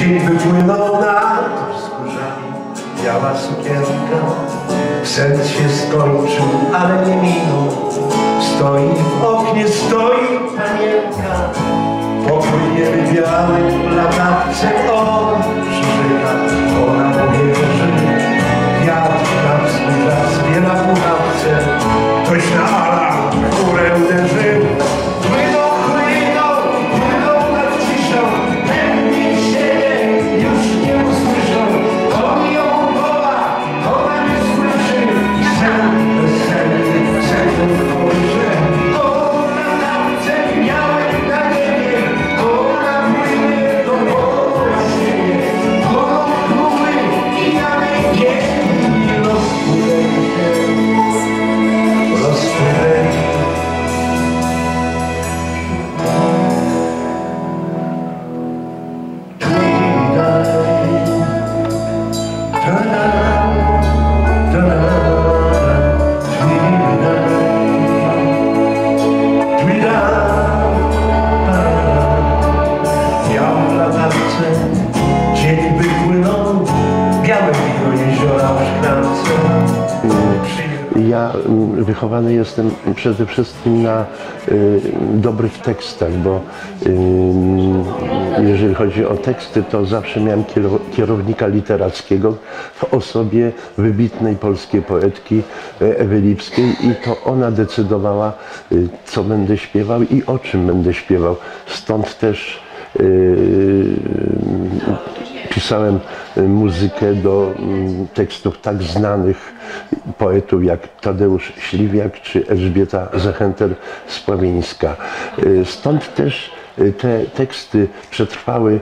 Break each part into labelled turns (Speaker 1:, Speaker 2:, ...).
Speaker 1: Dzień wypłynął nad wzgórzami, biała sukienka. Sen się skończył, ale nie minął. Stoi w oknie, stoi panienka. Popłyniemy białym latawcem, on przyrzeka, ona mu wierzy. Wiatr na wzgórza zbiera pułapce, ktoś na alarm w górę uderzył. Płyną nad ciszą, pewnie siebie już nie usłyszą. On ją woła, ona nie słyszy. Sen bezsenny, sen spojrzy. Ona na wce miałem na niebie, ona płynie do pola siebie. Ona chmury i na niebie rozpłynęli się, rozpłynęli. Dzień wypłynął, białe wino jeziora w szklance.
Speaker 2: Ja wychowany jestem przede wszystkim na dobrych tekstach, bo jeżeli chodzi o teksty, to zawsze miałem kierownika literackiego w osobie wybitnej polskiej poetki Ewy Lipskiej i to ona decydowała, co będę śpiewał i o czym będę śpiewał. Stąd też pisałem muzykę do tekstów tak znanych poetów jak Tadeusz Śliwiak czy Elżbieta Zechenter-Spławińska. Stąd też te teksty przetrwały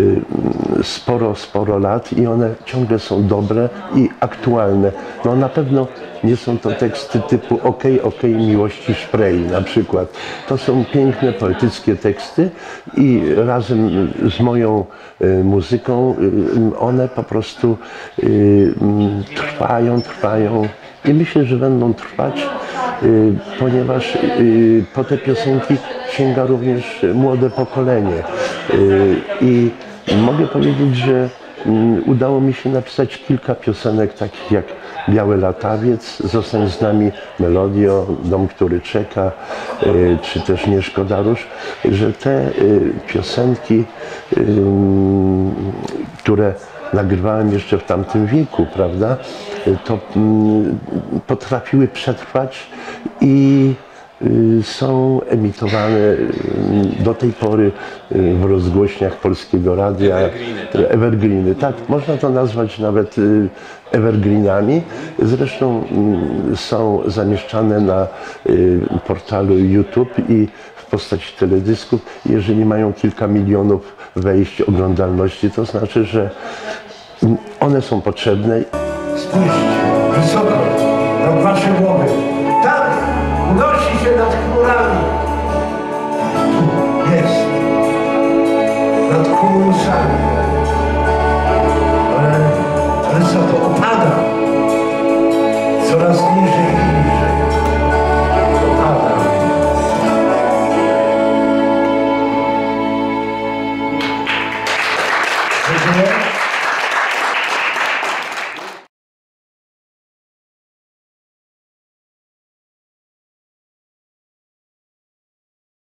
Speaker 2: sporo lat i one ciągle są dobre i aktualne. No na pewno nie są to teksty typu okej, miłości szprej na przykład. To są piękne, poetyckie teksty i razem z moją muzyką one po prostu trwają i myślę, że będą trwać, ponieważ po te piosenki sięga również młode pokolenie. I mogę powiedzieć, że udało mi się napisać kilka piosenek takich jak Biały latawiec, Zostań z nami, Melodio, Dom, który czeka, czy też Nie szkoda róż, że te piosenki, które nagrywałem jeszcze w tamtym wieku, prawda, to potrafiły przetrwać i są emitowane do tej pory w rozgłośniach Polskiego Radia. Evergreeny, tak, można to nazwać nawet evergreenami. Zresztą są zamieszczane na portalu YouTube i w postaci teledysków. Jeżeli mają kilka milionów wejść, oglądalności, to znaczy, że one są potrzebne.
Speaker 1: Spójrzcie wysoko nad wasze